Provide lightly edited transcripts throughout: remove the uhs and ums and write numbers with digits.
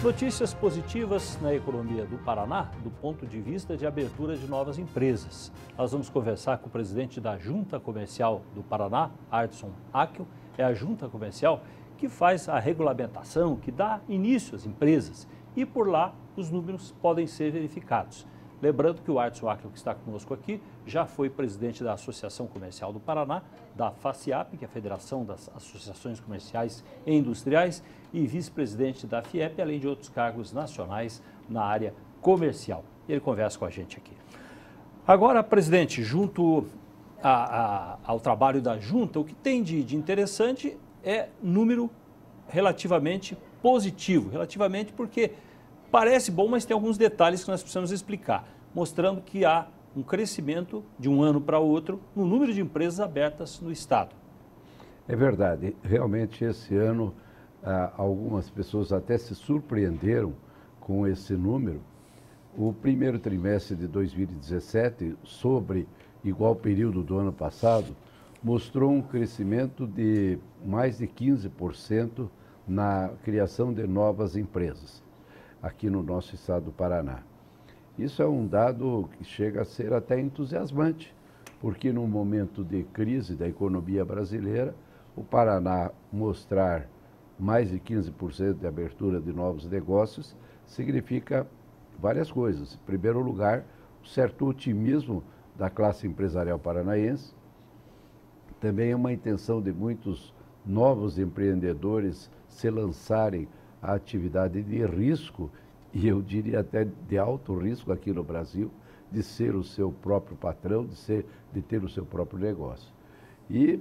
Notícias positivas na economia do Paraná, do ponto de vista de abertura de novas empresas. Nós vamos conversar com o presidente da Junta Comercial do Paraná, Ardson Akel. É a Junta Comercial que faz a regulamentação, que dá início às empresas. E por lá os números podem ser verificados. Lembrando que o Ardson Akel, que está conosco aqui, já foi presidente da Associação Comercial do Paraná, da FACIAP, que é a Federação das Associações Comerciais e Industriais, e vice-presidente da FIEP, além de outros cargos nacionais na área comercial. Ele conversa com a gente aqui. Agora, presidente, junto ao trabalho da Junta, o que tem de interessante é número relativamente positivo. Relativamente porque parece bom, mas tem alguns detalhes que nós precisamos explicar, mostrando que há um crescimento de um ano para outro no número de empresas abertas no Estado. É verdade. Realmente, esse ano, algumas pessoas até se surpreenderam com esse número. O primeiro trimestre de 2017, sobre igual período do ano passado, mostrou um crescimento de mais de 15% na criação de novas empresas aqui no nosso estado do Paraná. Isso é um dado que chega a ser até entusiasmante, porque no momento de crise da economia brasileira, o Paraná mostrar mais de 15% de abertura de novos negócios significa várias coisas. Em primeiro lugar, um certo otimismo da classe empresarial paranaense, também é uma intenção de muitos novos empreendedores se lançarem a atividade de risco, e eu diria até de alto risco aqui no Brasil, de ser o seu próprio patrão, de ter o seu próprio negócio. E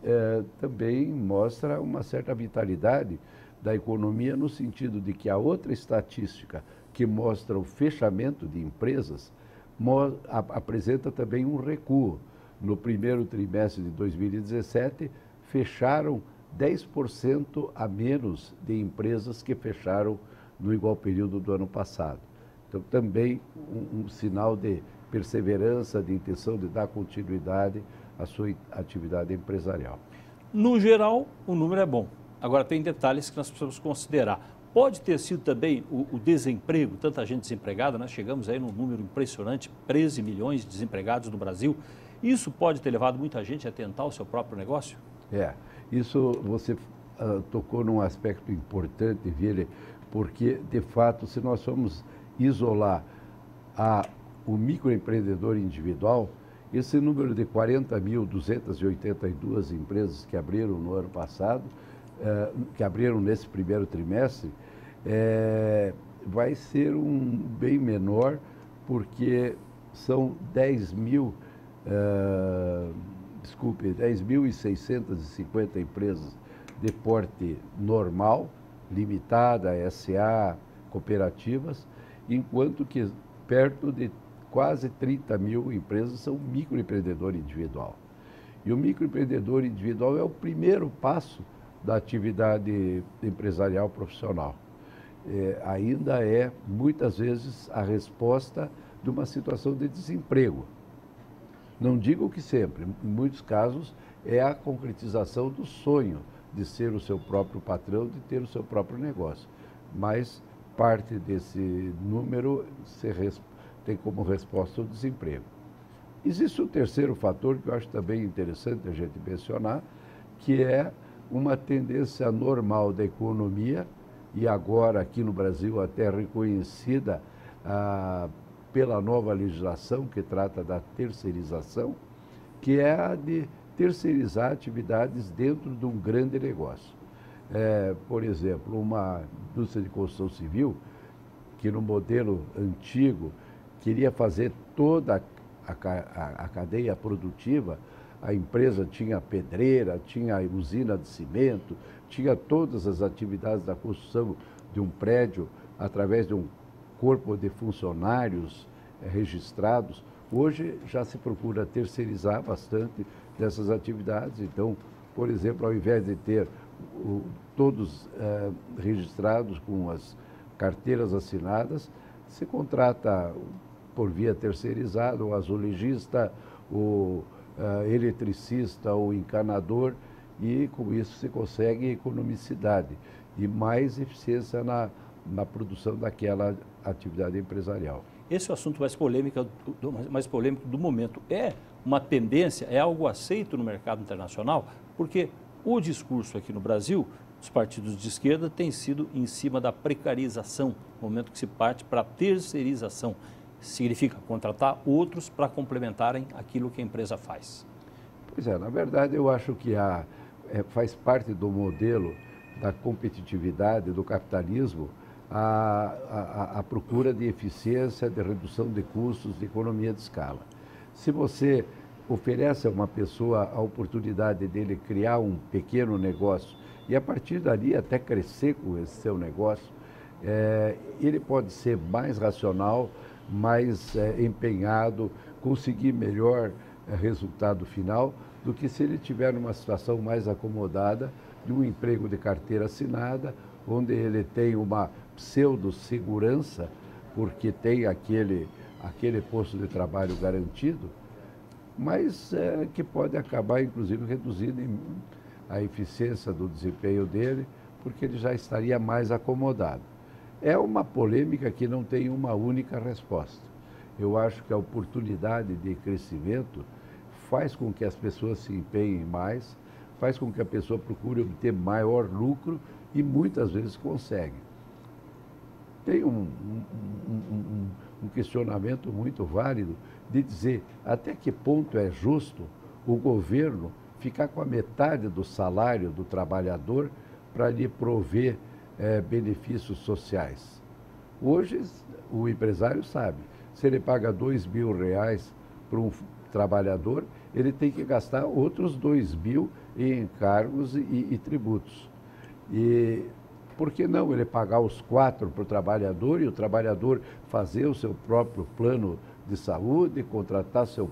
também mostra uma certa vitalidade da economia no sentido de que a outra estatística que mostra o fechamento de empresas apresenta também um recuo. No primeiro trimestre de 2017, fecharam 10% a menos de empresas que fecharam no igual período do ano passado. Então, também um sinal de perseverança, de intenção de dar continuidade à sua atividade empresarial. No geral, o número é bom. Agora, tem detalhes que nós precisamos considerar. Pode ter sido também o desemprego, tanta gente desempregada, nós chegamos aí num número impressionante, 13 milhões de desempregados no Brasil. Isso pode ter levado muita gente a tentar o seu próprio negócio? Isso você tocou num aspecto importante, Vili, porque, de fato, se nós formos isolar o microempreendedor individual, esse número de 40.282 empresas que abriram no ano passado, que abriram nesse primeiro trimestre, vai ser bem menor, porque são 10.650 empresas de porte normal, limitada, SA, cooperativas, enquanto que perto de quase 30 mil empresas são microempreendedor individual. E o microempreendedor individual é o primeiro passo da atividade empresarial profissional. Ainda é, muitas vezes, a resposta de uma situação de desemprego. Não digo que sempre, em muitos casos, é a concretização do sonho de ser o seu próprio patrão, de ter o seu próprio negócio. Mas parte desse número tem como resposta o desemprego. Existe um terceiro fator que eu acho também interessante a gente mencionar, que é uma tendência normal da economia, e agora aqui no Brasil até reconhecida pela nova legislação que trata da terceirização, que é a de terceirizar atividades dentro de um grande negócio. Por exemplo, uma indústria de construção civil, que no modelo antigo queria fazer toda a cadeia produtiva, a empresa tinha pedreira, tinha usina de cimento, tinha todas as atividades da construção de um prédio através de um corpo de funcionários registrados. Hoje já se procura terceirizar bastante dessas atividades. Então, por exemplo, ao invés de ter todos registrados com as carteiras assinadas, se contrata por via terceirizada o azulejista, o eletricista, o encanador, e com isso se consegue economicidade e mais eficiência na produção daquela atividade empresarial. Esse é o assunto mais polêmico do momento. É uma tendência, é algo aceito no mercado internacional? Porque o discurso aqui no Brasil, dos partidos de esquerda, tem sido em cima da precarização, no momento que se parte para a terceirização. Significa contratar outros para complementarem aquilo que a empresa faz. Pois é, na verdade eu acho que faz parte do modelo da competitividade, do capitalismo, a procura de eficiência, de redução de custos, de economia de escala. Se você oferece a uma pessoa a oportunidade dele criar um pequeno negócio e a partir dali até crescer com esse seu negócio, ele pode ser mais racional, mais empenhado, conseguir melhor resultado final do que se ele tiver numa situação mais acomodada de um emprego de carteira assinada, onde ele tem uma pseudo-segurança, porque tem aquele posto de trabalho garantido, mas que pode acabar, inclusive, reduzindo a eficiência do desempenho dele, porque ele já estaria mais acomodado. É uma polêmica que não tem uma única resposta. Eu acho que a oportunidade de crescimento faz com que as pessoas se empenhem mais, faz com que a pessoa procure obter maior lucro e muitas vezes consegue. Tem um questionamento muito válido de dizer até que ponto é justo o governo ficar com a metade do salário do trabalhador para lhe prover benefícios sociais. Hoje, o empresário sabe, se ele paga R$2.000 para um trabalhador, ele tem que gastar outros R$2.000 em encargos e tributos. E por que não ele pagar os 4 para o trabalhador e o trabalhador fazer o seu próprio plano de saúde, contratar seu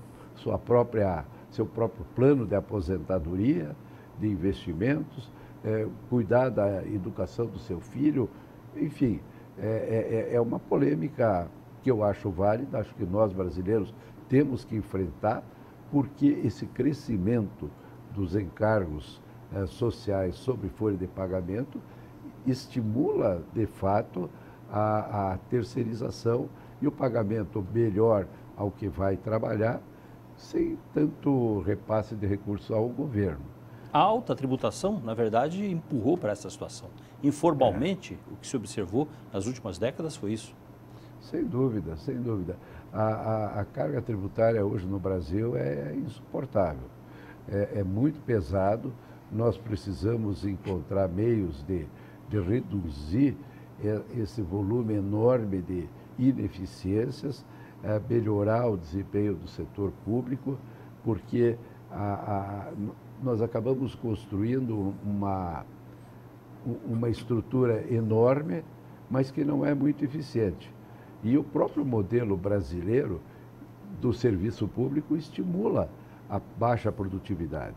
próprio plano de aposentadoria, de investimentos, cuidar da educação do seu filho, enfim, é uma polêmica que eu acho válida, acho que nós brasileiros temos que enfrentar, porque esse crescimento dos encargos sociais sobre folha de pagamento estimula, de fato, a terceirização e o pagamento melhor ao que vai trabalhar, sem tanto repasse de recursos ao governo. A alta tributação, na verdade, empurrou para essa situação. Informalmente, o que se observou nas últimas décadas foi isso. Sem dúvida, sem dúvida. A carga tributária hoje no Brasil é insuportável. É muito pesado. Nós precisamos encontrar meios de reduzir esse volume enorme de ineficiências, melhorar o desempenho do setor público, porque nós acabamos construindo uma estrutura enorme, mas que não é muito eficiente. E o próprio modelo brasileiro do serviço público estimula a baixa produtividade.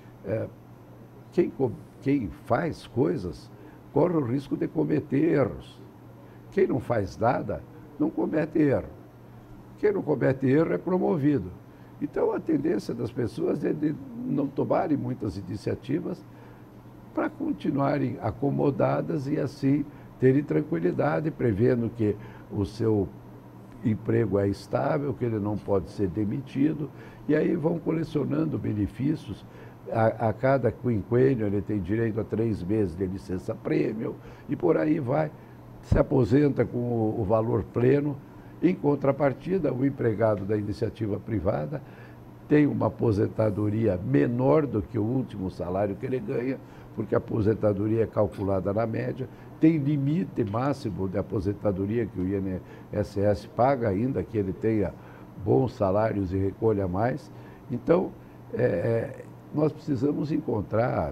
Quem faz coisas corre o risco de cometer erros. Quem não faz nada não comete erro. Quem não comete erro é promovido. Então, a tendência das pessoas é de não tomarem muitas iniciativas para continuarem acomodadas e, assim, terem tranquilidade, prevendo que o seu emprego é estável, que ele não pode ser demitido, e aí vão colecionando benefícios. A cada quinquênio ele tem direito a 3 meses de licença-prêmio, e por aí vai, se aposenta com o valor pleno. Em contrapartida, o empregado da iniciativa privada tem uma aposentadoria menor do que o último salário que ele ganha, porque a aposentadoria é calculada na média, tem limite máximo de aposentadoria que o INSS paga, ainda que ele tenha bons salários e recolha mais. Então, nós precisamos encontrar,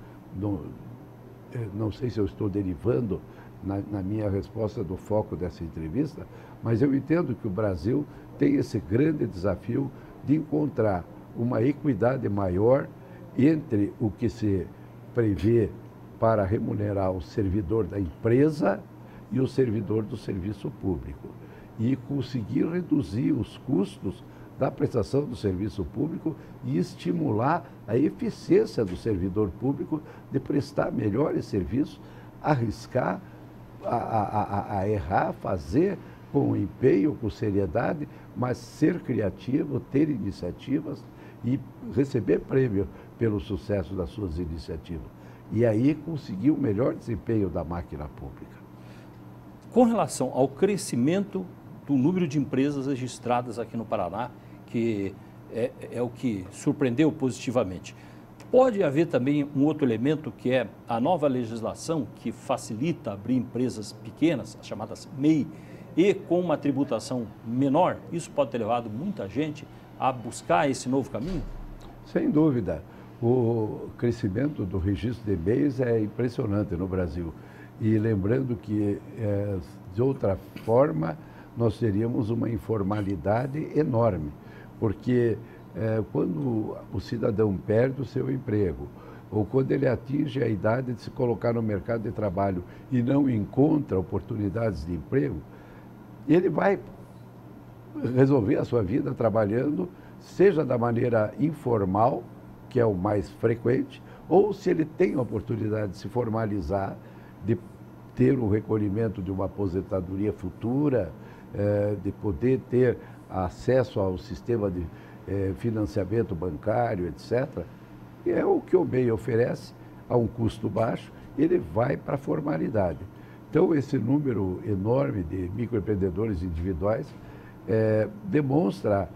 não sei se eu estou derivando na minha resposta do foco dessa entrevista, mas eu entendo que o Brasil tem esse grande desafio de encontrar uma equidade maior entre o que se prevê para remunerar o servidor da empresa e o servidor do serviço público, e conseguir reduzir os custos da prestação do serviço público e estimular a eficiência do servidor público de prestar melhores serviços, arriscar a errar, fazer com empenho, com seriedade, mas ser criativo, ter iniciativas e receber prêmio pelo sucesso das suas iniciativas. E aí conseguir o melhor desempenho da máquina pública. Com relação ao crescimento do número de empresas registradas aqui no Paraná, que é o que surpreendeu positivamente, pode haver também um outro elemento que é a nova legislação que facilita abrir empresas pequenas, as chamadas MEI, e com uma tributação menor. Isso pode ter levado muita gente a buscar esse novo caminho? Sem dúvida. O crescimento do registro de MEIs é impressionante no Brasil. E lembrando que, de outra forma, nós teríamos uma informalidade enorme, porque quando o cidadão perde o seu emprego, ou quando ele atinge a idade de se colocar no mercado de trabalho e não encontra oportunidades de emprego, ele vai resolver a sua vida trabalhando, seja da maneira informal, que é o mais frequente, ou se ele tem a oportunidade de se formalizar, de ter o recolhimento de uma aposentadoria futura, de poder ter acesso ao sistema de financiamento bancário, etc. É o que o MEI oferece a um custo baixo, ele vai para a formalidade. Então, esse número enorme de microempreendedores individuais demonstra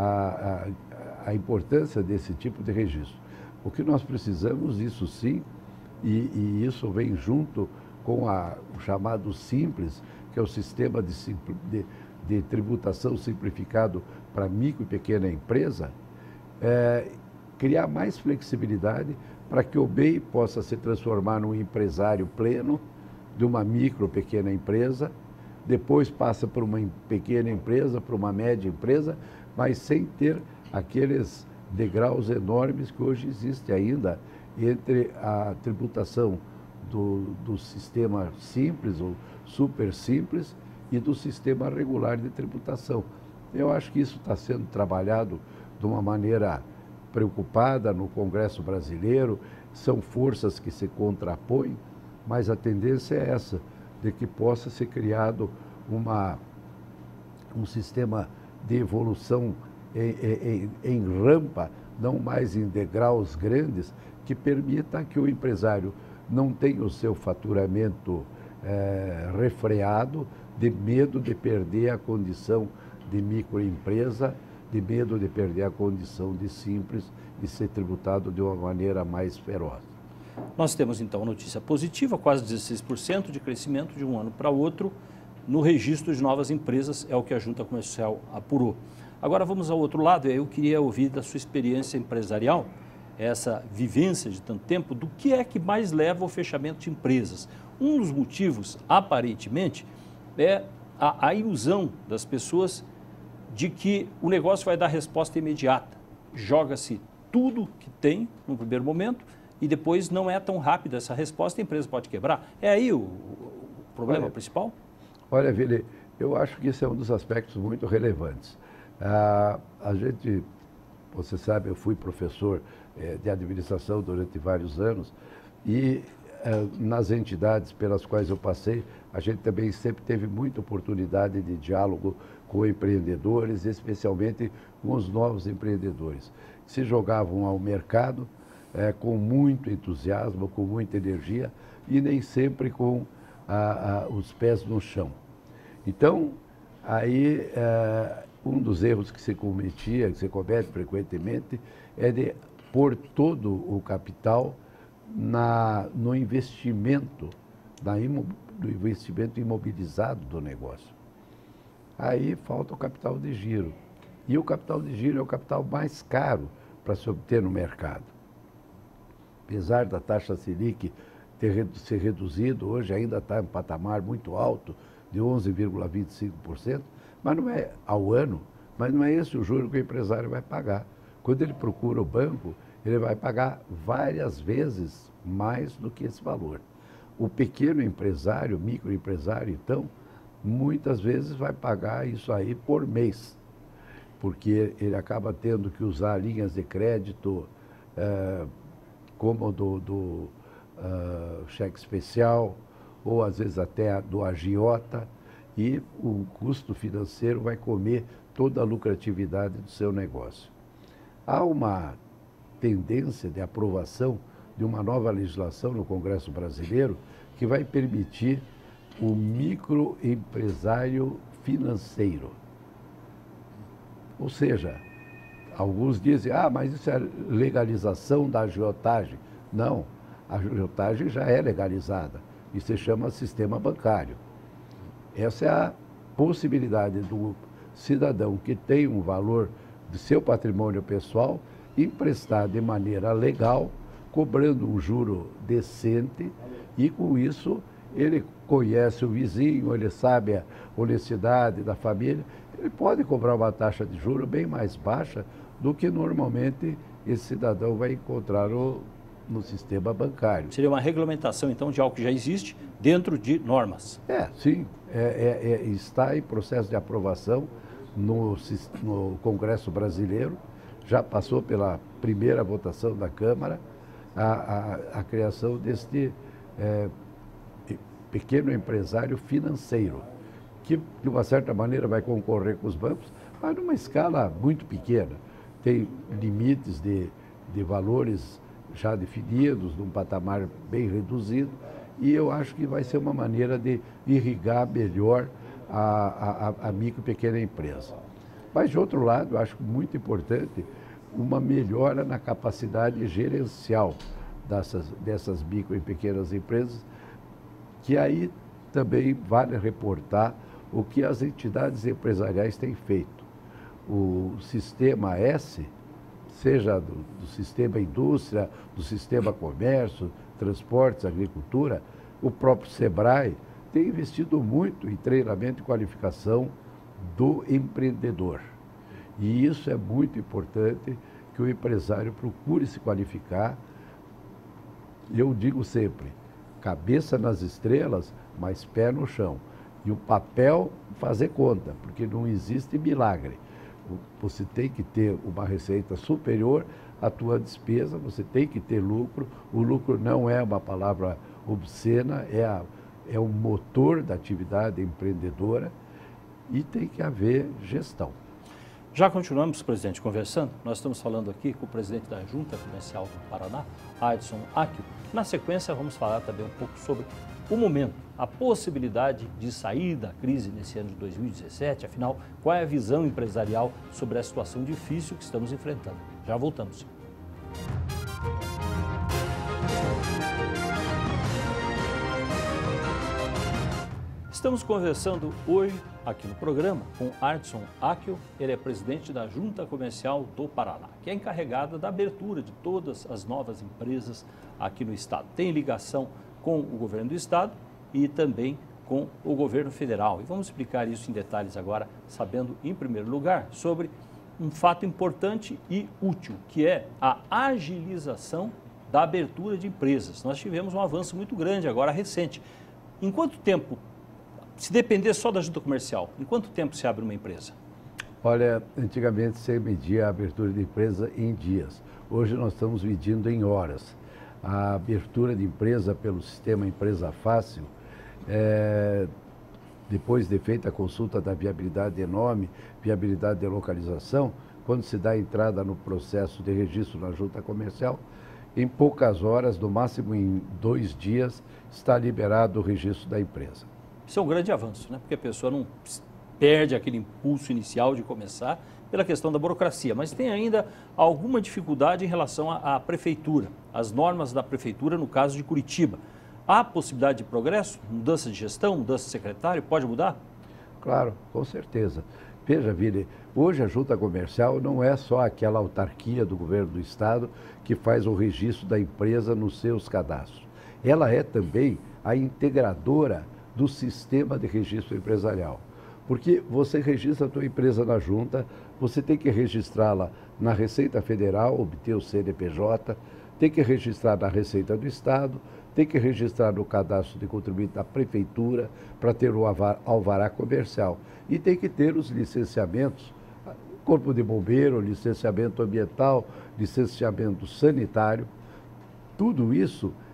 a importância desse tipo de registro. O que nós precisamos, isso sim, e isso vem junto com o chamado Simples, que é o sistema de tributação simplificado para micro e pequena empresa, criar mais flexibilidade para que o MEI possa se transformar num empresário pleno de uma micro, pequena empresa, depois passa por uma pequena empresa, para uma média empresa, mas sem ter aqueles degraus enormes que hoje existem ainda entre a tributação do sistema simples ou super simples e do sistema regular de tributação. Eu acho que isso está sendo trabalhado de uma maneira preocupada no Congresso brasileiro, são forças que se contrapõem, mas a tendência é essa, de que possa ser criado um sistema de evolução em rampa, não mais em degraus grandes, que permita que o empresário não tenha o seu faturamento refreado, de medo de perder a condição de microempresa, de medo de perder a condição de simples e ser tributado de uma maneira mais feroz. Nós temos então notícia positiva, quase 16% de crescimento de um ano para outro no registro de novas empresas, é o que a Junta Comercial apurou. Agora vamos ao outro lado, eu queria ouvir da sua experiência empresarial, essa vivência de tanto tempo, do que é que mais leva ao fechamento de empresas. Um dos motivos, aparentemente, é a ilusão das pessoas de que o negócio vai dar resposta imediata. Joga-se tudo que tem no primeiro momento e depois não é tão rápida essa resposta, a empresa pode quebrar. É aí o problema principal? Olha, Vili, eu acho que esse é um dos aspectos muito relevantes. Você sabe, eu fui professor de administração durante vários anos e nas entidades pelas quais eu passei, a gente também sempre teve muita oportunidade de diálogo com empreendedores, especialmente com os novos empreendedores, que se jogavam ao mercado com muito entusiasmo, com muita energia e nem sempre com os pés no chão. Então, aí um dos erros que se comete frequentemente, é de pôr todo o capital no investimento, do investimento imobilizado do negócio. Aí falta o capital de giro. E o capital de giro é o capital mais caro para se obter no mercado. Apesar da taxa Selic ter se reduzido, hoje ainda está em um patamar muito alto, de 11,25%, mas não é ao ano, mas não é esse o juro que o empresário vai pagar. Quando ele procura o banco, ele vai pagar várias vezes mais do que esse valor. O pequeno empresário, microempresário, então, muitas vezes vai pagar isso aí por mês, porque ele acaba tendo que usar linhas de crédito como do cheque especial ou às vezes até do agiota, e o custo financeiro vai comer toda a lucratividade do seu negócio. Há uma tendência de aprovação de uma nova legislação no Congresso Brasileiro que vai permitir o microempresário financeiro. Ou seja, alguns dizem, mas isso é legalização da agiotagem. Não, a agiotagem já é legalizada e se chama sistema bancário. Essa é a possibilidade do cidadão que tem um valor de seu patrimônio pessoal emprestar de maneira legal, cobrando um juro decente, e com isso ele conhece o vizinho, ele sabe a honestidade da família, ele pode cobrar uma taxa de juros bem mais baixa do que normalmente esse cidadão vai encontrar no sistema bancário. Seria uma regulamentação, então, de algo que já existe dentro de normas. Sim. Está em processo de aprovação no Congresso Brasileiro, já passou pela primeira votação da Câmara, a criação deste pequeno empresário financeiro, que de uma certa maneira vai concorrer com os bancos, mas numa escala muito pequena. Tem limites de valores já definidos, num patamar bem reduzido, e eu acho que vai ser uma maneira de irrigar melhor a micro e pequena empresa. Mas, de outro lado, eu acho muito importante uma melhora na capacidade gerencial dessas micro e pequenas empresas, que aí também vale reportar o que as entidades empresariais têm feito. O sistema S, seja do sistema indústria, do sistema comércio, transportes, agricultura, o próprio SEBRAE tem investido muito em treinamento e qualificação do empreendedor. E isso é muito importante, que o empresário procure se qualificar. Eu digo sempre, cabeça nas estrelas, mas pé no chão. E o papel fazer conta, porque não existe milagre. Você tem que ter uma receita superior à tua despesa, você tem que ter lucro. O lucro não é uma palavra obscena, é o motor da atividade empreendedora, e tem que haver gestão. Já continuamos, presidente, conversando. Nós estamos falando aqui com o presidente da Junta Comercial do Paraná, Addson Akio. Na sequência, vamos falar também um pouco sobre o momento, a possibilidade de sair da crise nesse ano de 2017. Afinal, qual é a visão empresarial sobre a situação difícil que estamos enfrentando? Já voltamos. Estamos conversando hoje aqui no programa com Addson Akio. Ele é presidente da Junta Comercial do Paraná, que é encarregada da abertura de todas as novas empresas aqui no estado. Tem ligação com o governo do estado e também com o governo federal. E vamos explicar isso em detalhes agora, sabendo, em primeiro lugar, sobre um fato importante e útil, que é a agilização da abertura de empresas. Nós tivemos um avanço muito grande agora, recente. Em quanto tempo, se depender só da junta comercial, em quanto tempo se abre uma empresa? Olha, antigamente se media a abertura de empresa em dias. Hoje nós estamos medindo em horas. A abertura de empresa pelo sistema Empresa Fácil, depois de feita a consulta da viabilidade de nome, viabilidade de localização, quando se dá entrada no processo de registro na junta comercial, em poucas horas, no máximo em 2 dias, está liberado o registro da empresa. Isso é um grande avanço, né? Porque a pessoa não perde aquele impulso inicial de começar pela questão da burocracia, mas tem ainda alguma dificuldade em relação à prefeitura, as normas da prefeitura no caso de Curitiba. Há possibilidade de progresso? Mudança de gestão, mudança de secretário? Pode mudar? Claro, com certeza. Veja, Vili, hoje a junta comercial não é só aquela autarquia do governo do estado que faz o registro da empresa nos seus cadastros. Ela é também a integradora do sistema de registro empresarial. Porque você registra a tua empresa na junta, você tem que registrá-la na Receita Federal, obter o CNPJ, tem que registrar na Receita do Estado, tem que registrar no cadastro de contribuinte da Prefeitura para ter o alvará comercial. E tem que ter os licenciamentos, Corpo de Bombeiro, licenciamento ambiental, licenciamento sanitário. Tudo isso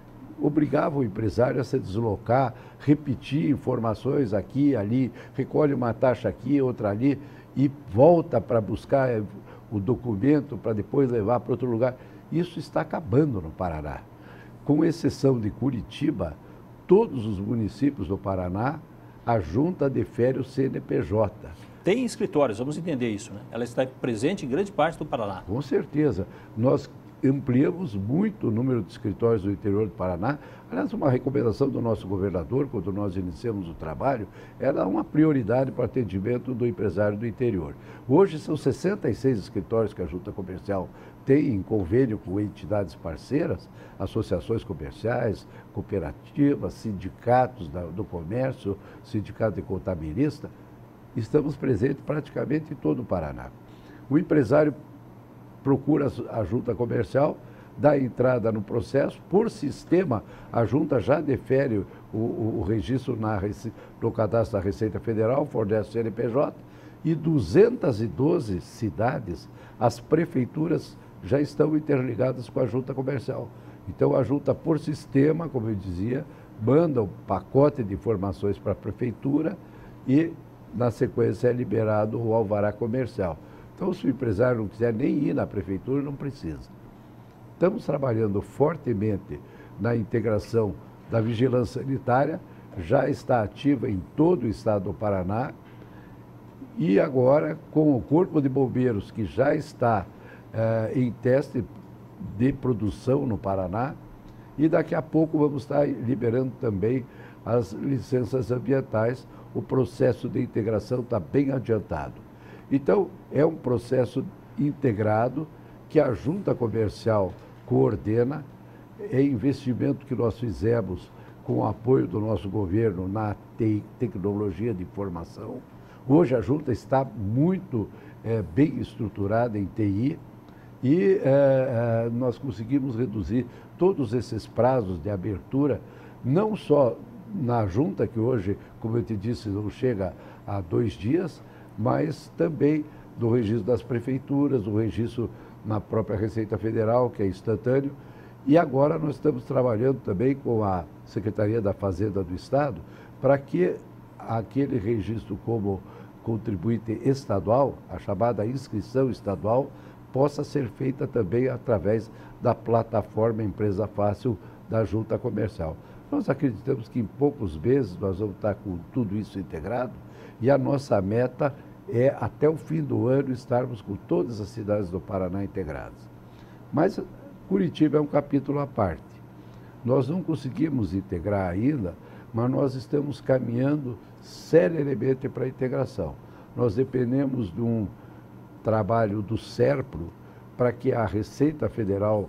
obrigava o empresário a se deslocar, repetir informações aqui e ali, recolhe uma taxa aqui, outra ali, e volta para buscar o documento para depois levar para outro lugar. Isso está acabando no Paraná. Com exceção de Curitiba, todos os municípios do Paraná, a junta defere o CNPJ. Tem escritórios, vamos entender isso, né? Ela está presente em grande parte do Paraná. Com certeza. Nós ampliamos muito o número de escritórios do interior do Paraná. Aliás, uma recomendação do nosso governador, quando nós iniciamos o trabalho, era uma prioridade para o atendimento do empresário do interior. Hoje são 66 escritórios que a Junta Comercial tem em convênio com entidades parceiras, associações comerciais, cooperativas, sindicatos do comércio, sindicato de contabilista. Estamos presentes praticamente em todo o Paraná. O empresário procura a junta comercial, dá entrada no processo, por sistema, a junta já defere o registro no cadastro da Receita Federal, fornece o CNPJ, e 212 cidades, as prefeituras já estão interligadas com a junta comercial. Então, a junta, por sistema, como eu dizia, manda um pacote de informações para a prefeitura e, na sequência, é liberado o alvará comercial. Então, se o empresário não quiser nem ir na prefeitura, não precisa. Estamos trabalhando fortemente na integração da vigilância sanitária, já está ativa em todo o estado do Paraná, e agora, com o Corpo de Bombeiros, que já está em teste de produção no Paraná, e daqui a pouco vamos estar liberando também as licenças ambientais. O processo de integração está bem adiantado. Então, é um processo integrado que a Junta Comercial coordena, é investimento que nós fizemos com o apoio do nosso governo na tecnologia de informação. Hoje a Junta está muito bem estruturada em TI e nós conseguimos reduzir todos esses prazos de abertura, não só na Junta, que hoje, como eu te disse, não chega a 2 dias, mas também do registro das prefeituras, do registro na própria Receita Federal, que é instantâneo. E agora nós estamos trabalhando também com a Secretaria da Fazenda do Estado para que aquele registro como contribuinte estadual, a chamada inscrição estadual, possa ser feita também através da plataforma Empresa Fácil da Junta Comercial. Nós acreditamos que em poucos meses nós vamos estar com tudo isso integrado e a nossa meta é, até o fim do ano, estarmos com todas as cidades do Paraná integradas. Mas Curitiba é um capítulo à parte. Nós não conseguimos integrar ainda, mas nós estamos caminhando seriamente para a integração. Nós dependemos de um trabalho do SERPRO para que a Receita Federal,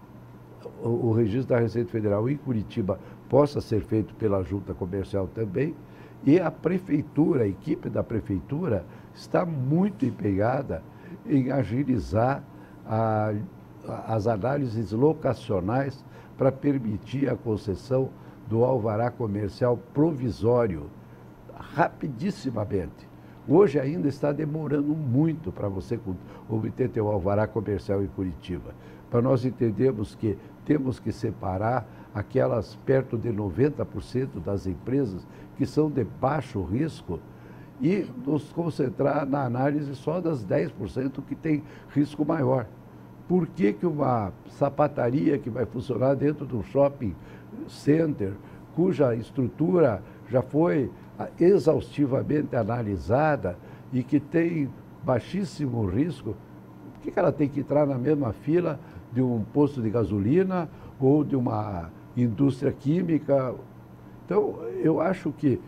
o registro da Receita Federal em Curitiba possa ser feito pela Junta Comercial também, e a Prefeitura, a equipe da Prefeitura, está muito empenhada em agilizar as análises locacionais para permitir a concessão do alvará comercial provisório, rapidissimamente. Hoje ainda está demorando muito para você obter teu alvará comercial em Curitiba. Para nós entendermos que temos que separar aquelas perto de 90% das empresas que são de baixo risco e nos concentrar na análise só das 10% que tem risco maior. Por que que uma sapataria que vai funcionar dentro de um shopping center, cuja estrutura já foi exaustivamente analisada e que tem baixíssimo risco, por que ela tem que entrar na mesma fila de um posto de gasolina ou de uma indústria química? Então, eu acho que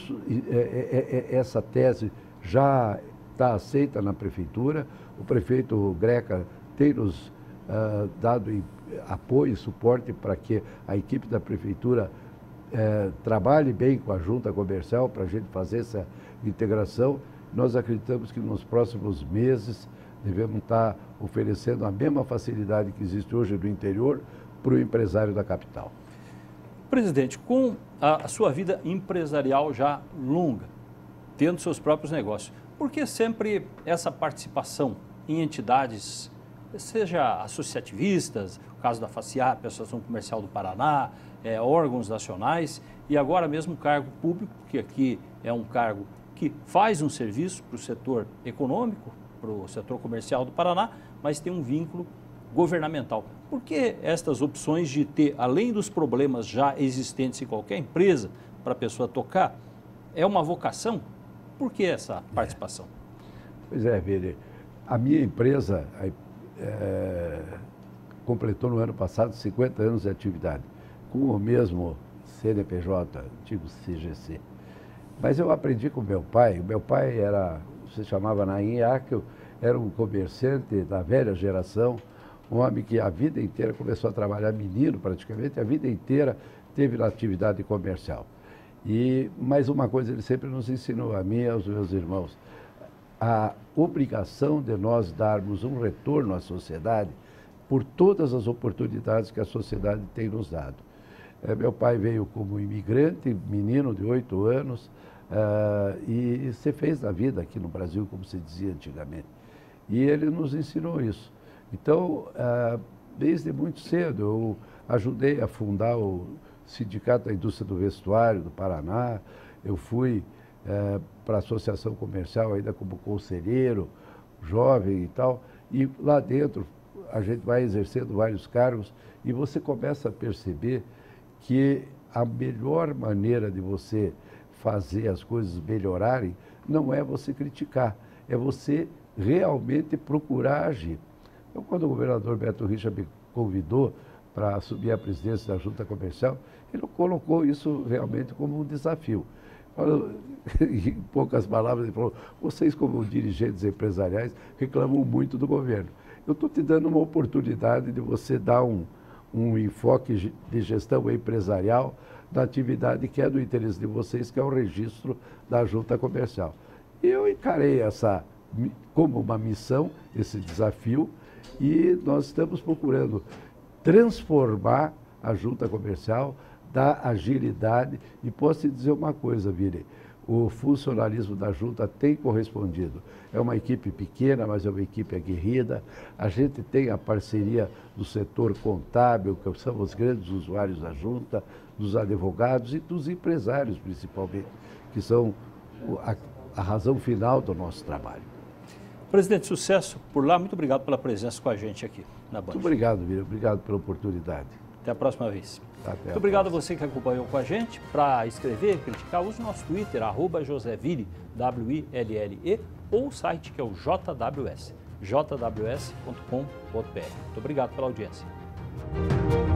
essa tese já está aceita na Prefeitura. O prefeito Greca tem nos dado apoio e suporte para que a equipe da Prefeitura trabalhe bem com a Junta Comercial para a gente fazer essa integração. Nós acreditamos que nos próximos meses devemos estar oferecendo a mesma facilidade que existe hoje no interior para o empresário da capital. Presidente, com a sua vida empresarial já longa, tendo seus próprios negócios, por que sempre essa participação em entidades seja associativistas, o caso da FACIAP, Associação Comercial do Paraná, órgãos nacionais e agora mesmo cargo público, que aqui é um cargo que faz um serviço para o setor econômico, para o setor comercial do Paraná, mas tem um vínculo governamental. Por que estas opções de ter, além dos problemas já existentes em qualquer empresa, para a pessoa tocar, é uma vocação? Por que essa participação? Pois é, Vire, a minha empresa completou no ano passado 50 anos de atividade, com o mesmo CNPJ, antigo CGC. Mas eu aprendi com meu pai se chamava Naim Ackel, era um comerciante da velha geração, um homem que a vida inteira começou a trabalhar, menino praticamente, a vida inteira teve na atividade comercial. Mas uma coisa ele sempre nos ensinou, a mim e aos meus irmãos, a obrigação de nós darmos um retorno à sociedade por todas as oportunidades que a sociedade tem nos dado. Meu pai veio como imigrante, menino de 8 anos, e se fez da vida aqui no Brasil, como se dizia antigamente. E ele nos ensinou isso. Então, desde muito cedo, eu ajudei a fundar o Sindicato da Indústria do Vestuário do Paraná, eu fui para a Associação Comercial ainda como conselheiro, jovem e tal, e lá dentro a gente vai exercendo vários cargos e você começa a perceber que a melhor maneira de você fazer as coisas melhorarem não é você criticar, é você realmente procurar agir. Então, quando o governador Beto Richa me convidou para assumir a presidência da Junta Comercial, ele colocou isso realmente como um desafio. Em poucas palavras, ele falou, vocês como dirigentes empresariais reclamam muito do governo. Eu estou te dando uma oportunidade de você dar um enfoque de gestão empresarial da atividade que é do interesse de vocês, que é o registro da Junta Comercial. E eu encarei essa como uma missão, esse desafio, e nós estamos procurando transformar a Junta Comercial, dar agilidade, e posso te dizer uma coisa, Vire, o funcionalismo da Junta tem correspondido. É uma equipe pequena, mas é uma equipe aguerrida. A gente tem a parceria do setor contábil, que são os grandes usuários da Junta, dos advogados e dos empresários, principalmente, que são a razão final do nosso trabalho. Presidente, sucesso por lá. Muito obrigado pela presença com a gente aqui na Band. Muito obrigado, Vire. Obrigado pela oportunidade. Até a próxima vez. Muito obrigado a você que acompanhou com a gente. Para escrever, criticar, use o nosso Twitter, @JoséVille, WILLE, ou o site que é o JWS, jws.com.br. Muito obrigado pela audiência.